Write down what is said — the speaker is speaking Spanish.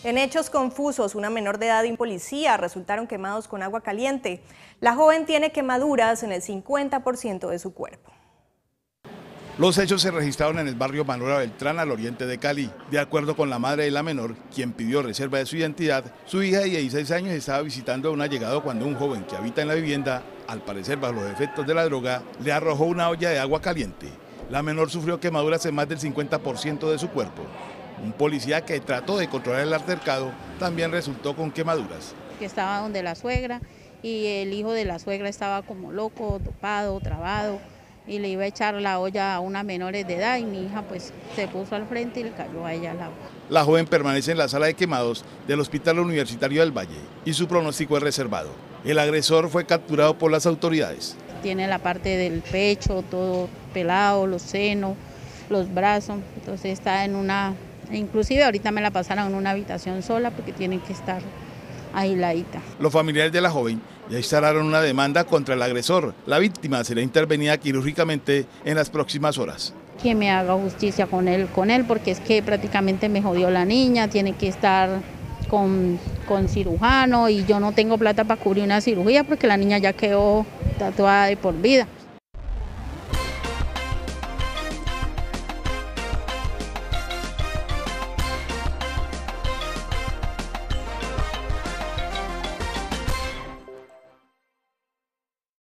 En hechos confusos, una menor de edad y un policía resultaron quemados con agua caliente. La joven tiene quemaduras en el 50% de su cuerpo. Los hechos se registraron en el barrio Manuela Beltrán, al oriente de Cali. De acuerdo con la madre de la menor, quien pidió reserva de su identidad, su hija de 16 años estaba visitando a un allegado cuando un joven que habita en la vivienda, al parecer bajo los efectos de la droga, le arrojó una olla de agua caliente. La menor sufrió quemaduras en más del 50% de su cuerpo. Un policía que trató de controlar el altercado también resultó con quemaduras. Que estaba donde la suegra y el hijo de la suegra estaba como loco, dopado, trabado, y le iba a echar la olla a unas menores de edad y mi hija pues se puso al frente y le cayó a ella el agua. La joven permanece en la sala de quemados del Hospital Universitario del Valle y su pronóstico es reservado. El agresor fue capturado por las autoridades. Tiene la parte del pecho todo pelado, los senos, los brazos, entonces está en una... Inclusive ahorita me la pasaron en una habitación sola porque tienen que estar aisladita. Los familiares de la joven ya instalaron una demanda contra el agresor. La víctima será intervenida quirúrgicamente en las próximas horas. Que me haga justicia con él, porque es que prácticamente me jodió la niña, tiene que estar con cirujano y yo no tengo plata para cubrir una cirugía porque la niña ya quedó tatuada de por vida.